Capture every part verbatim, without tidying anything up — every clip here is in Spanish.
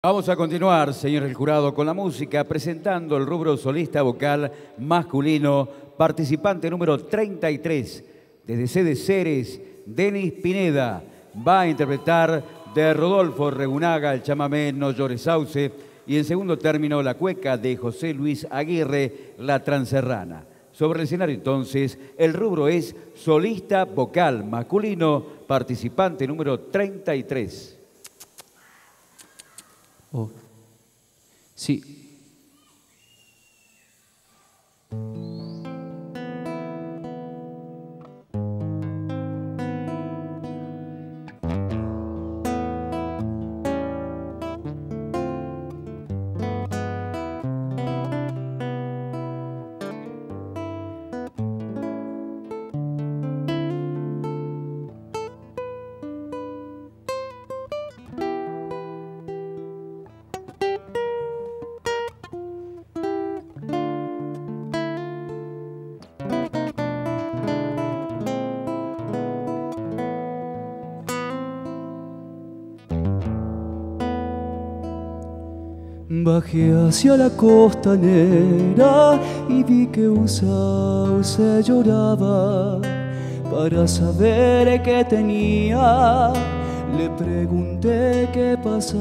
Vamos a continuar, señor del jurado, con la música, presentando el rubro solista vocal masculino, participante número treinta y tres, desde sede Ceres, Denis Pineda, va a interpretar de Rodolfo Regunaga el chamamé No llores sauce y en segundo término la cueca de José Luis Aguirre, La Transerrana. Sobre el escenario entonces, el rubro es solista vocal masculino, participante número treinta y tres. Oh. Sí. Bajé hacia la costanera y vi que un sauce lloraba. Para saber qué tenía, le pregunté qué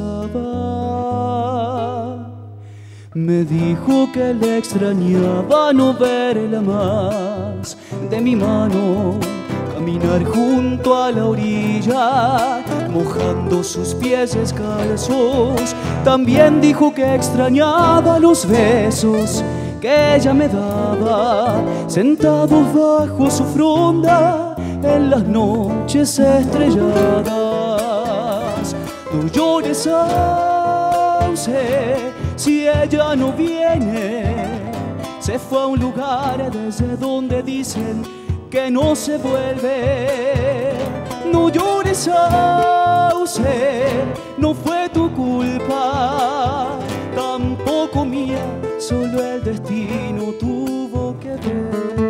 pasaba. Me dijo que le extrañaba no verla más de mi mano, caminar junto a la orilla, mojando sus pies descalzos. También dijo que extrañaba los besos que ella me daba, sentados bajo su fronda en las noches estrelladas. No llores, sauce, si ella no viene. Se fue a un lugar desde donde dicen que no se vuelve. No llores, sauce, no fue tu culpa, tampoco mía, solo el destino tuvo que ver.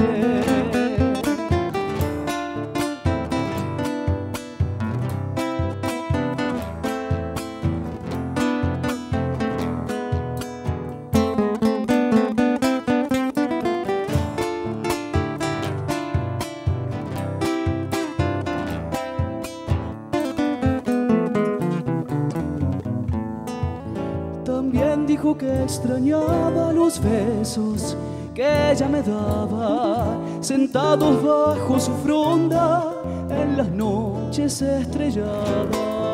También dijo que extrañaba los besos que ella me daba, sentados bajo su fronda en las noches estrelladas.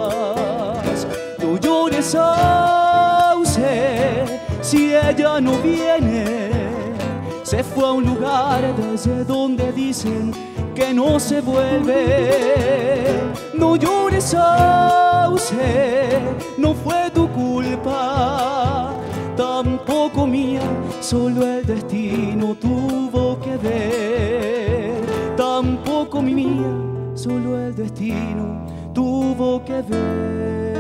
No llores, sauce, si ella no viene. Se fue a un lugar desde donde dicen que no se vuelve. No llores, sauce, no fue tu culpa, tampoco mía, solo el destino tuvo que ver. Tampoco mía, solo el destino tuvo que ver.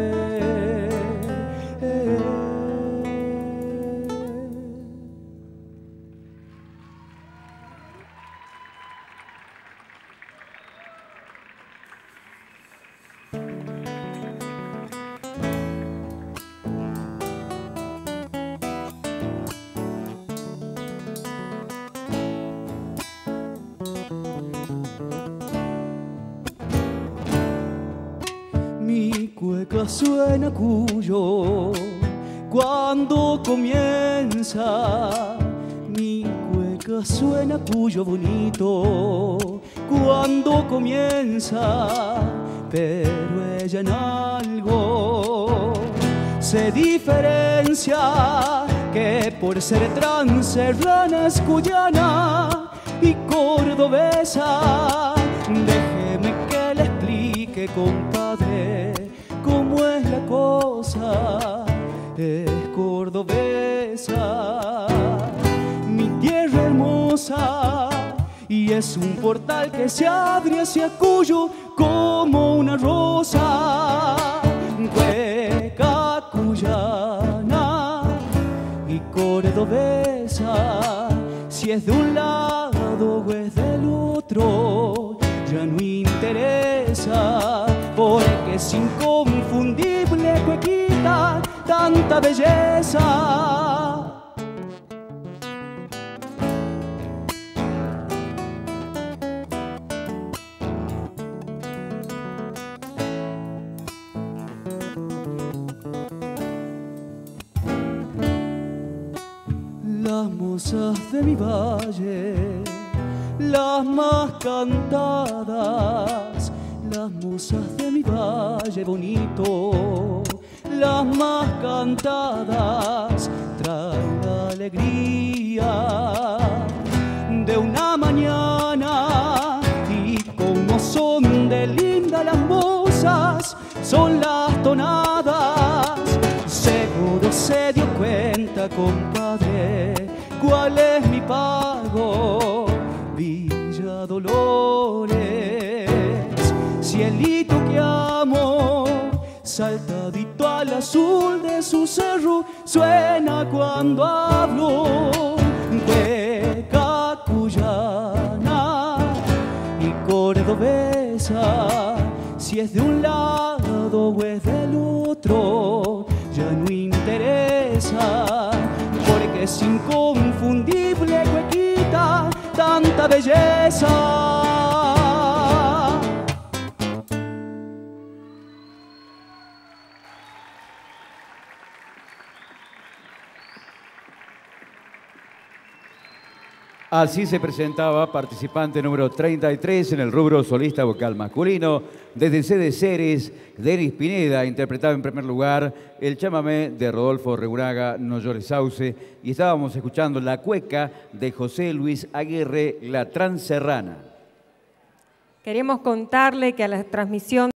Mi cueca suena cuyo cuando comienza. Mi cueca suena cuyo bonito cuando comienza. Pero ella en algo se diferencia, que por ser transerrana es cuyana y cordobesa. Déjeme que le explique, compadre, cómo es la cosa. Es cordobesa, mi tierra hermosa, y es un portal que se abre hacia Cuyo como una rosa. Cueca cuyana y cordobesa, si es de un lado o es del otro, ya no interesa, porque es inconfundible cuequita huequita, tanta belleza. Las mozas de mi valle, las más cantadas, las mozas de mi valle bonito, las más cantadas, traen la alegría de una mañana. Y como son de lindas las mozas, son las tonadas. Seguro se dio cuenta, compadre, cuál es mi pago. Villa Dolores, cielito que amo, saltadito al azul de su cerro, suena cuando hablo. Cueca cuyana y cordobesa, si es de un lado o es del otro, ya no interesa, porque es inconfundible, huequita, tanta belleza. Así se presentaba participante número treinta y tres en el rubro solista vocal masculino. Desde Sede Ceres, Denis Pineda interpretaba en primer lugar el chamamé de Rodolfo Reuraga, No llores sauce, y estábamos escuchando la cueca de José Luis Aguirre, La Transerrana. Queremos contarle que a la transmisión